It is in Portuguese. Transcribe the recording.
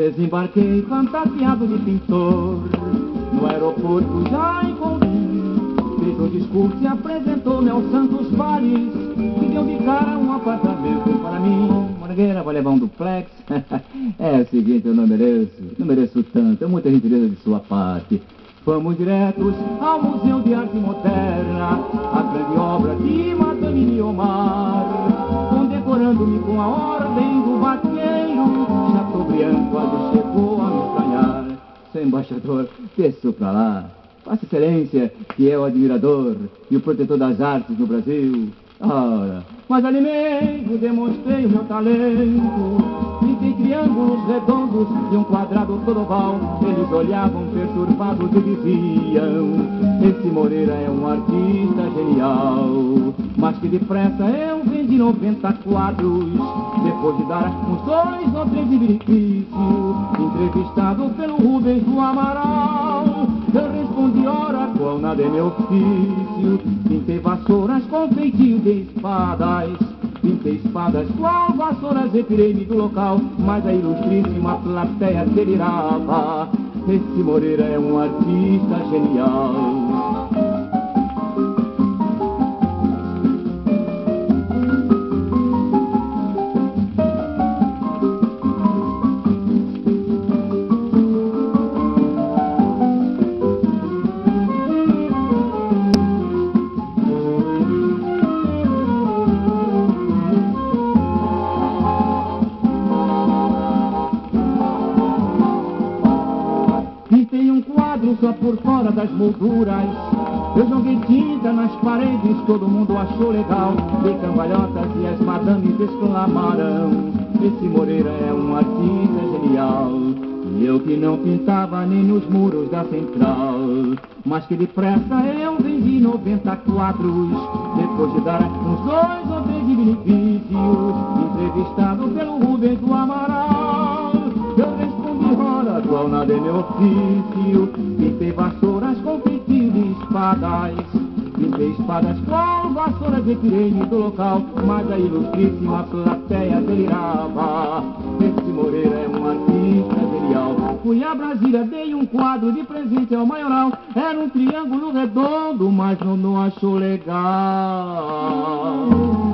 Desembarquei fantasiado de pintor, no aeroporto já encontrei. Fez um discurso e apresentou-me aos Santos Vales, que deu de cara um apartamento para mim. Morangueira, vai levar um duplex? É o seguinte, eu não mereço tanto, é muita gentileza de sua parte. Fomos diretos ao Museu de Arte Moderna, a grande obra de Madame Guiomar, condecorando-me com a ordem do vaqueiro. Chateaubriand quase chegou a me estranhar. Seu embaixador, desço pra lá. Vossa Excelência, que é o admirador e o protetor das artes no Brasil. Ora, mas ali mesmo demonstrei o meu talento. Pintei triângulos redondos e um quadrado todo oval. Eles olhavam perturbados e diziam: esse Moreira é um artista genial. Mas que depressa eu vendi 90 quadros, depois de dar uns 2 ou 3 de benefício. Entrevistado pelo Rubens do Amaral, eu respondi: ora, qual nada é meu ofício. Pintei vassouras com feitio de espadas, pintei espadas qual vassouras, retirei-me do local, mas a ilustríssima plateia delirava. Esse Moreira é um artista genial. Só por fora das molduras, eu joguei tinta nas paredes, todo mundo achou legal. Dei cambalhotas e as madames exclamaram: esse Moreira é um artista genial. E eu que não pintava nem nos muros da central, mas que depressa eu vendi 90 quadros, depois de dar uns 2 ou 3 de benefício. Entrevistado pelo Rubens do Amaral, eu respondi: ora, qual nada é meu ofício. Pintei vassouras com feitio de espadas, pintei espadas com vassouras, retirei-me do local, mas a ilustríssima plateia delirava. Esse Moreira é um artista genial. Fui a Brasília, dei um quadro de presente ao maioral. Era um triângulo redondo, mas não achou legal.